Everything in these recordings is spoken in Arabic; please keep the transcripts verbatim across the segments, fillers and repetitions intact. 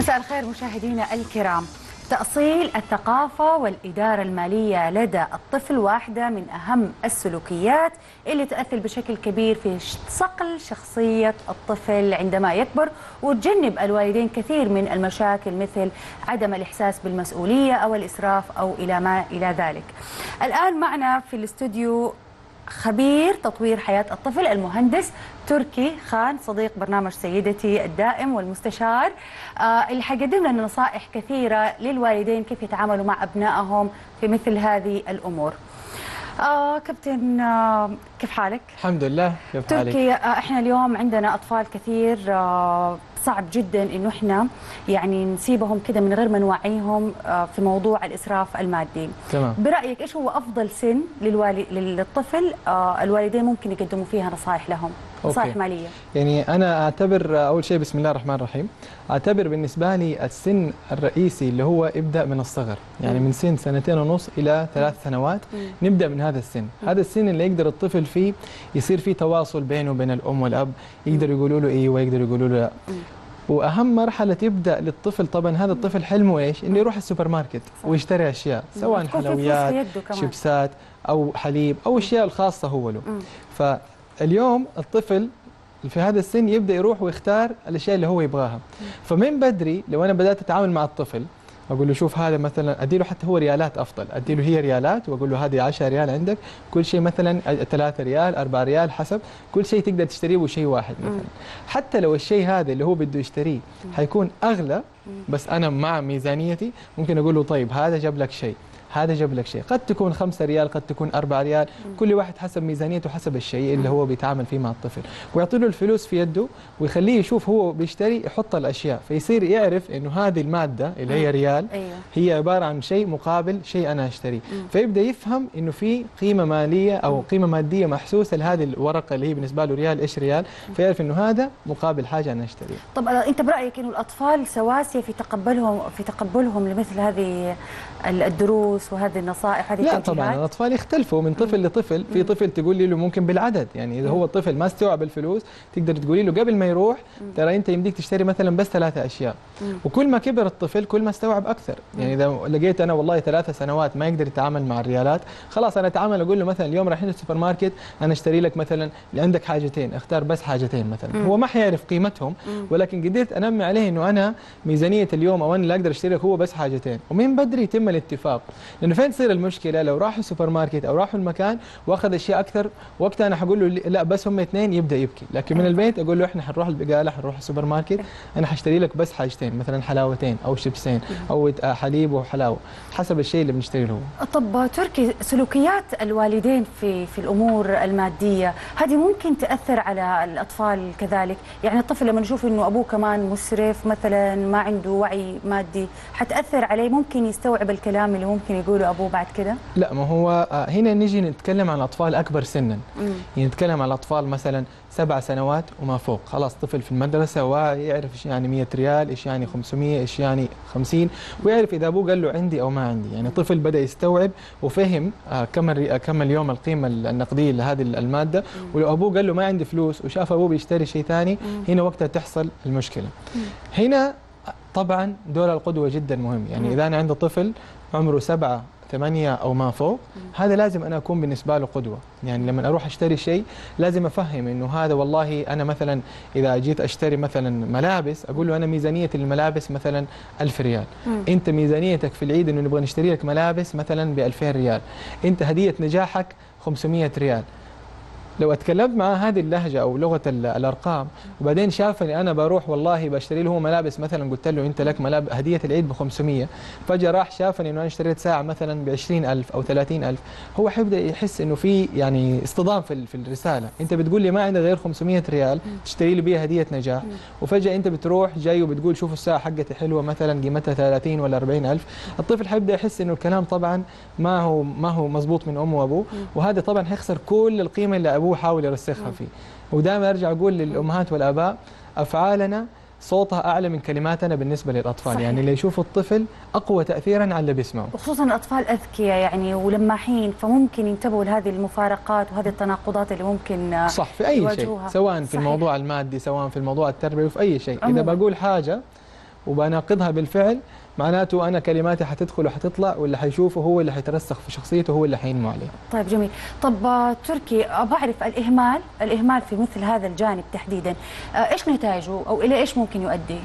مساء الخير مشاهدينا الكرام. تأصيل الثقافة والإدارة المالية لدى الطفل واحدة من أهم السلوكيات اللي تؤثر بشكل كبير في صقل شخصية الطفل عندما يكبر، وتجنب الوالدين كثير من المشاكل مثل عدم الإحساس بالمسؤولية أو الإسراف أو إلى ما إلى ذلك. الآن معنا في الاستوديو خبير تطوير حياة الطفل المهندس تركي خان، صديق برنامج سيدتي الدائم والمستشار، آه اللي حيقدم لنا نصائح كثيرة للوالدين كيف يتعاملوا مع أبنائهم في مثل هذه الأمور. آه كابتن، آه كيف حالك؟ الحمد لله. كيف حالك؟ تركي، آه احنا اليوم عندنا أطفال كثير، آه صعب جدا انه احنا يعني نسيبهم كده من غير ما نوعيهم في موضوع الاسراف المادي. تمام. برايك ايش هو افضل سن للوالد للطفل الوالدين ممكن يقدموا فيها نصائح لهم، نصائح ماليه؟ يعني انا اعتبر اول شيء بسم الله الرحمن الرحيم، اعتبر بالنسبه لي السن الرئيسي اللي هو ابدا من الصغر، يعني من سن سنتين ونص الى ثلاث سنوات نبدا من هذا السن. هذا السن اللي يقدر الطفل فيه يصير فيه تواصل بينه وبين الام والاب، يقدر يقولوا له ايوه ويقدر يقولوا له لا. واهم مرحله تبدا للطفل، طبعا هذا الطفل حلمه ايش؟ انه يروح السوبر ماركت ويشتري اشياء، سواء حلويات، شيبسات او حليب او اشياء الخاصه هو له. فاليوم الطفل في هذا السن يبدا يروح ويختار الاشياء اللي هو يبغاها. فمن بدري لو انا بدات اتعامل مع الطفل اقول له شوف هذا مثلا، ادي له حتى هو ريالات افضل، ادي له هي ريالات واقول له هذه عشرة ريال عندك، كل شيء مثلا ثلاثة ريال أربعة ريال حسب، كل شيء تقدر تشتريه وشيء واحد مثلا. حتى لو الشيء هذا اللي هو بده يشتريه حيكون اغلى بس انا مع ميزانيتي، ممكن اقول له طيب هذا جاب لك شيء، هذا جاب لك شيء، قد تكون خمسة ريال قد تكون أربعة ريال، كل واحد حسب ميزانيته حسب الشيء اللي هو بيتعامل فيه مع الطفل، ويعطي له الفلوس في يده ويخليه يشوف هو بيشتري، يحط الاشياء فيصير يعرف انه هذه الماده اللي هي ريال هي عباره عن شيء مقابل شيء انا اشتريه، فيبدا يفهم انه في قيمه ماليه او قيمه ماديه محسوسه لهذه الورقه اللي هي بالنسبه له ريال، ايش ريال، فيعرف انه هذا مقابل حاجه انا اشتريها. طب انت برايك انه الاطفال سواسيه في تقبلهم في تقبلهم لمثل هذه الدروس وهذه النصائح هذه التوجيهات؟ لا طبعا الاطفال يختلفوا من طفل مم. لطفل، في طفل تقول له ممكن بالعدد، يعني اذا هو الطفل ما استوعب الفلوس تقدر تقولي له قبل ما يروح ترى انت يمديك تشتري مثلا بس ثلاثه اشياء، مم. وكل ما كبر الطفل كل ما استوعب اكثر، يعني اذا لقيت انا والله ثلاثة سنوات ما يقدر يتعامل مع الريالات، خلاص انا اتعامل اقول له مثلا اليوم رايحين السوبر ماركت انا اشتري لك مثلا اللي عندك حاجتين، اختار بس حاجتين مثلا، مم. هو ما حيعرف قيمتهم، مم. ولكن قدرت انمي عليه انه انا ميزانيه اليوم او انا اللي اقدر اشتري لك هو بس حاجتين، ومن بدري يتم الاتفاق. لانه فين تصير المشكله؟ لو راحوا السوبر ماركت او راحوا المكان واخذ اشياء اكثر، وقتها انا حقول له لا بس هم اثنين يبدا يبكي، لكن من البيت اقول له احنا حنروح البقاله حنروح السوبر ماركت انا حاشتري لك بس حاجتين، مثلا حلاوتين او شيبسين او حليب وحلاوه حسب الشيء اللي بنشتري له. طب تركي، سلوكيات الوالدين في في الامور الماديه هذه ممكن تاثر على الاطفال كذلك؟ يعني الطفل لما نشوف انه ابوه كمان مسرف مثلا ما عنده وعي مادي حتاثر عليه، ممكن يستوعب الكلام اللي ممكن يقوله ابوه بعد كده؟ لا، ما هو هنا نيجي نتكلم عن الاطفال اكبر سنا، يعني نتكلم عن الاطفال مثلا سبع سنوات وما فوق، خلاص طفل في المدرسه واعي يعرف ايش يعني مئة ريال، ايش يعني خمسمئة، ايش يعني خمسين، ويعرف اذا ابوه قال له عندي او ما عندي، يعني طفل بدا يستوعب وفهم كم كم اليوم القيمه النقديه لهذه الماده، ولو ابوه قال له ما عندي فلوس وشاف ابوه بيشتري شيء ثاني، هنا وقتها تحصل المشكله. هنا طبعا دور القدوه جدا مهم، يعني اذا انا عندي طفل عمره سبعة ثمانية أو ما فوق، هذا لازم أنا أكون بالنسبة له قدوة، يعني لما أروح أشتري شيء لازم أفهم إنه هذا والله أنا مثلا إذا جيت أشتري مثلا ملابس أقول له أنا ميزانية الملابس مثلا ألف ريال، مم. أنت ميزانيتك في العيد إنه نبغى نشتري لك ملابس مثلا بألفين ريال، أنت هدية نجاحك خمسمئة ريال. لو اتكلمت معاه هذه اللهجه او لغه الارقام وبعدين شافني انا بروح والله بشتري له ملابس، مثلا قلت له انت لك ملابس هديه العيد ب خمسمئة، فجاه راح شافني انه انا اشتريت ساعه مثلا ب عشرين ألف او ثلاثين ألف، هو حيبدا يحس انه في يعني اصطدام في في الرساله، انت بتقول لي ما عندي غير خمسمئة ريال تشتري لي بيها هديه نجاح، وفجاه انت بتروح جاي وبتقول شوفوا الساعه حقتي حلوه مثلا قيمتها ثلاثين ولا أربعين ألف، الطفل حيبدا يحس انه الكلام طبعا ما هو ما هو مضبوط من امه وابوه، وهذا طبعا حيخسر كل القيمه اللي ابوه حاول يرسخها فيه. ودائما ارجع اقول للامهات والاباء افعالنا صوتها اعلى من كلماتنا بالنسبه للاطفال، صحيح. يعني اللي يشوفوا الطفل اقوى تاثيرا على اللي بيسمعه، وخصوصا الاطفال اذكياء يعني ولماحين، فممكن ينتبهوا لهذه المفارقات وهذه التناقضات اللي ممكن صح في اي يواجهوها. شيء، سواء في صحيح. الموضوع المادي سواء في الموضوع التربوي في اي شيء، عموما. اذا بقول حاجه وبناقضها بالفعل، معناته انا كلماتي حتدخل وحتطلع، واللي حيشوفه هو اللي حيترسخ في شخصيته، هو اللي حينمو عليه. طيب جميل. طب آه، تركي، ابغى اعرف الاهمال الاهمال في مثل هذا الجانب تحديدا، آه، ايش نتائجه او الى ايش ممكن يؤدي؟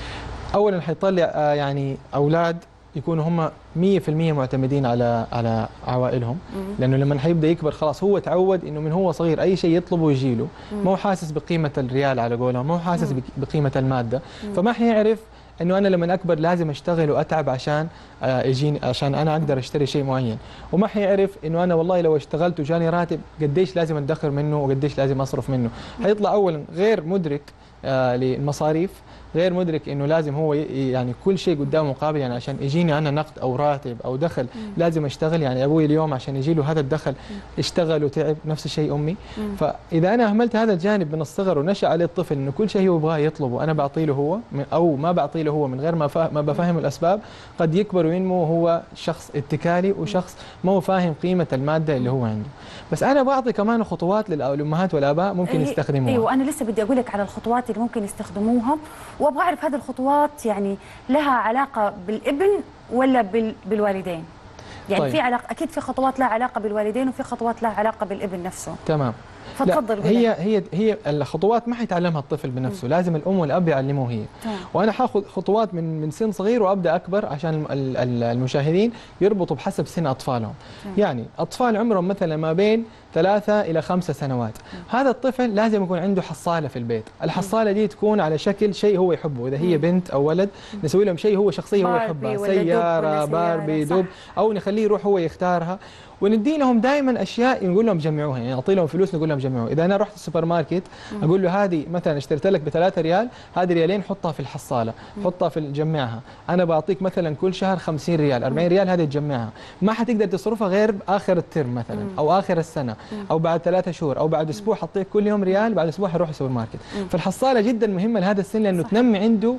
اولا حيطلع آه، يعني اولاد يكونوا هم مية بالمية معتمدين على على عوائلهم، لانه لما حيبدا يكبر خلاص هو تعود انه من هو صغير اي شيء يطلبه يجي له، ما هو حاسس بقيمه الريال على قولهم، ما هو حاسس بقيمه الماده، فما حيعرف انه انا لما اكبر لازم اشتغل واتعب عشان آه، يجيني، عشان انا اقدر اشتري شيء معين، وما حيعرف انه انا والله لو اشتغلت وجاني راتب قديش لازم ادخر منه وقديش لازم اصرف منه. حيطلع اولا غير مدرك آه، للمصاريف، غير مدرك انه لازم هو يعني كل شيء قدامه مقابل، يعني عشان يجيني انا نقد او راتب او دخل لازم اشتغل، يعني ابوي اليوم عشان يجي له هذا الدخل اشتغل وتعب، نفس الشيء امي. فاذا انا اهملت هذا الجانب من الصغر ونشا عليه الطفل انه كل شيء هو يبغاه يطلبه انا بعطيه له هو او ما بعطيه له هو من غير ما ما بفهم الاسباب، قد يكبر وينمو هو شخص اتكالي وشخص ما هو فاهم قيمه الماده اللي هو عنده. بس انا بعطي كمان خطوات للامهات والاباء ممكن يستخدموها. ايوه انا لسه بدي اقول لك على الخطوات اللي ممكن يستخدموها، وابغى اعرف هذه الخطوات يعني لها علاقه بالابن ولا بال... بالوالدين؟ يعني طيب. في علاقه، اكيد في خطوات لها علاقه بالوالدين وفي خطوات لها علاقه بالابن نفسه. تمام. فتفضل. هي هي هي الخطوات ما حيتعلمها الطفل بنفسه، م. لازم الام والاب يعلموه هي. طيب. وانا حاخذ خطوات من من سن صغير وابدا اكبر عشان المشاهدين يربطوا بحسب سن اطفالهم. طيب. يعني اطفال عمرهم مثلا ما بين ثلاثة إلى خمسة سنوات، م. هذا الطفل لازم يكون عنده حصالة في البيت، الحصالة دي تكون على شكل شيء هو يحبه، إذا هي بنت أو ولد نسوي لهم شيء هو شخصية هو يحبها، سيارة، باربي، دب، أو نخليه يروح هو يختارها، وندي لهم دائما اشياء نقول لهم جمعوها، يعني نعطي لهم فلوس نقول لهم جمعوها. اذا انا رحت السوبر ماركت اقول له هذه مثلا اشتريت لك بثلاثة ريال، هذه ريالين حطها في الحصاله، حطها في جمعها، انا بعطيك مثلا كل شهر خمسين ريال، أربعين ريال، هذه تجمعها، ما حتقدر تصرفها غير اخر الترم مثلا او اخر السنه او بعد ثلاثة شهور او بعد اسبوع، حطيك كل يوم ريال، بعد اسبوع حروح السوبر ماركت. فالحصاله جدا مهمه لهذا السن لانه تنمي عنده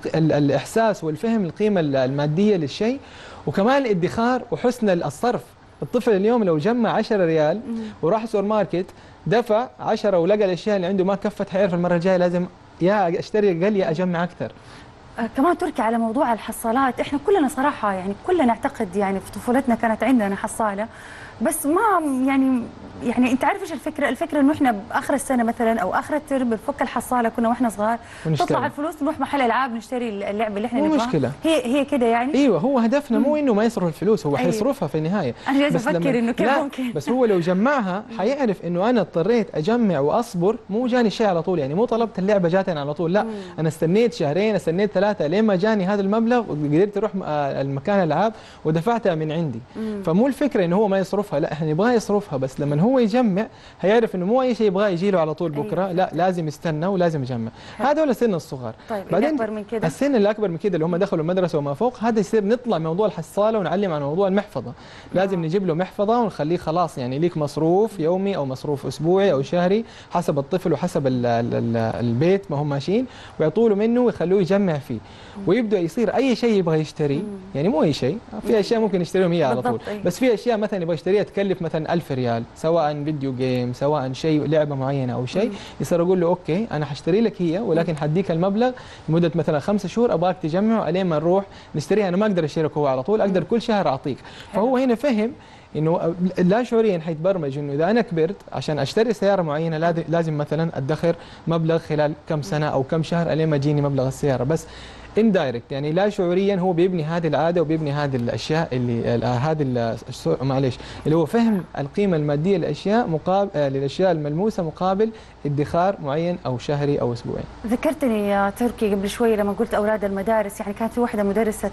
الاحساس والفهم القيمه الماديه للشيء، وكمان الادخار وحسن الصرف. الطفل اليوم لو جمع عشرة ريال وراح السوبر ماركت دفع عشرة ولقى الاشياء اللي عنده ما كفت، حيعرف المره الجايه لازم يا اشتري اقل يا اجمع اكثر. آه كمان تركي على موضوع الحصالات، احنا كلنا صراحه يعني كلنا نعتقد يعني في طفولتنا كانت عندنا حصاله، بس ما يعني يعني انت عارف ايش الفكره؟ الفكره انه احنا باخر السنه مثلا او اخر الترم بنفك الحصاله كنا واحنا صغار، تطلع الفلوس نروح محل العاب نشتري اللعبه اللي احنا نبغاها. مشكله هي هي كده يعني. ايوه هو هدفنا مو انه ما يصرف الفلوس، هو أيوة. حيصرفها في النهايه. انا جالس افكر انه كيف ممكن، بس هو لو جمعها حيعرف انه انا اضطريت اجمع واصبر، مو جاني الشيء على طول، يعني مو طلبت اللعبه جاتني على طول، لا مم. انا استنيت شهرين، استنيت ثلاثه لين ما جاني هذا المبلغ وقدرت اروح المكان الالعاب ودفعتها من عندي. مم. فمو الفكره انه هو ما يصرفها، لا احنا نبغاه يصرفها، بس لما هو يجمع هيعرف انه مو اي شيء يبغاه يجي له على طول بكره، أيوة. لا لازم يستنى ولازم يجمع. هذا هو السن الصغار. طيب بعدين اكبر من كده، السن اللي اكبر من كده اللي هم دخلوا المدرسه وما فوق، هذا يصير نطلع من موضوع الحصاله ونعلم عن موضوع المحفظه. لازم آه. نجيب له محفظه ونخليه خلاص يعني ليك مصروف يومي او مصروف اسبوعي او شهري حسب الطفل وحسب ال ال ال البيت ما هم ماشيين، ويعطوا له منه ويخلوه يجمع فيه، ويبدا يصير اي شيء يبغى يشتري، يعني مو اي شيء، في اشياء ممكن يشتريهم هي على طول، بس في اشياء مثلا يبغى يشتريها تكلف مثلا ألف ريال، سواء فيديو جيم سواء شيء لعبه معينه او شيء، يصير اقول له اوكي انا حاشتري لك هي، ولكن حديك المبلغ لمده مثلا خمسة شهور ابغاك تجمعه الين ما نروح نشتريها، انا ما اقدر اشترك هو على طول، اقدر كل شهر اعطيك. فهو هنا فهم انه لا شعوريا حيتبرمج انه اذا انا كبرت عشان اشتري سياره معينه لازم مثلا ادخر مبلغ خلال كم سنه او كم شهر الين ما يجيني مبلغ السياره، بس اندايركت يعني لا شعوريا هو بيبني هذه العاده وبيبني هذه الاشياء اللي هذه معلش اللي هو فهم القيمه الماديه للاشياء مقابل للاشياء الملموسه مقابل ادخار معين او شهري او اسبوعي. ذكرتني يا تركي قبل شوي لما قلت اولاد المدارس، يعني كانت في واحده مدرسه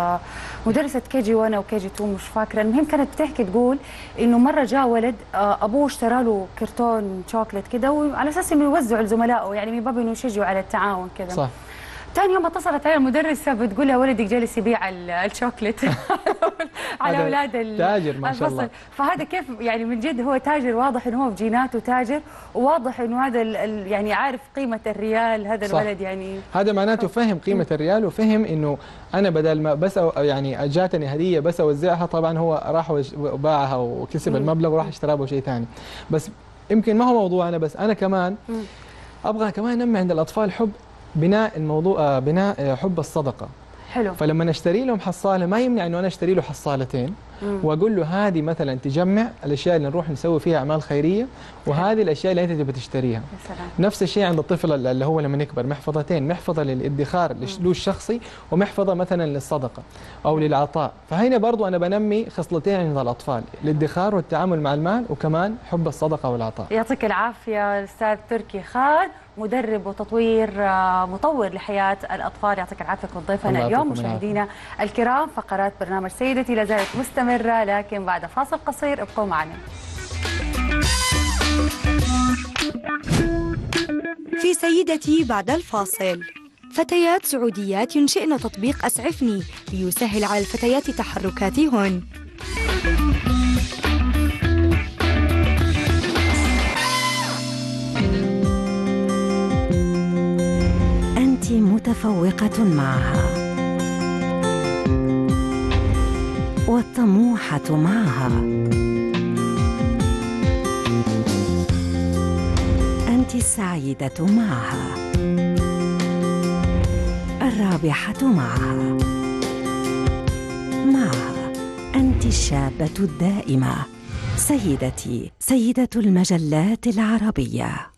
مدرسه كي جي واحد او كي جي اثنين مش فاكره، المهم كانت بتحكي تقول انه مره جاء ولد ابوه اشترى له كرتون شوكليت كده وعلى اساس انه يوزعه لزملائه، يعني من باب انه يشجعوا على التعاون كده. صح. ثاني يوم اتصلت على المدرسه بتقول لها ولدك جالس يبيع الشوكليت على اولاد تاجر ما شاء الله. فهذا كيف يعني من جد هو تاجر، واضح انه هو في جيناته تاجر، وواضح انه هذا يعني عارف قيمه الريال هذا صح. الولد يعني هذا معناته فهم قيمه الريال وفهم انه انا بدل ما بس يعني جاتني هديه بس اوزعها، طبعا هو راح وباعها وكسب المبلغ وراح اشترى به شيء ثاني، بس يمكن ما هو موضوع انا، بس انا كمان ابغى كمان انمي عند الاطفال حب بناء الموضوع آه، بناء آه، حب الصدقه. حلو. فلما اشتري لهم حصاله ما يمنع انه انا اشتري له حصالتين واقول له هذه مثلا تجمع الاشياء اللي نروح نسوي فيها اعمال خيريه، وهذه الاشياء اللي انت تبي تشتريها. يا سلام. نفس الشيء عند الطفل اللي هو لما يكبر، محفظتين، محفظه للادخار له الشخصي، ومحفظه مثلا للصدقه او للعطاء. فهنا برضو انا بنمي خصلتين عند الاطفال، الادخار والتعامل مع المال، وكمان حب الصدقه والعطاء. يعطيك العافيه الاستاذ تركي خان، مدرب وتطوير آه، مطور لحياه الاطفال. يعطيك العافيه كنت ضيفنا اليوم. مشاهدينا الكرام، فقرات برنامج سيدتي لا زالت مستمره، لكن بعد فاصل قصير ابقوا معنا. في سيدتي بعد الفاصل، فتيات سعوديات ينشئن تطبيق أسعفني ليسهل على الفتيات تحركاتهن. أنت متفوقة معها والطموحة معها، أنت السعيدة معها، الرابحة معها، معها أنت الشابة الدائمة. سيدتي، سيدة المجلات العربية.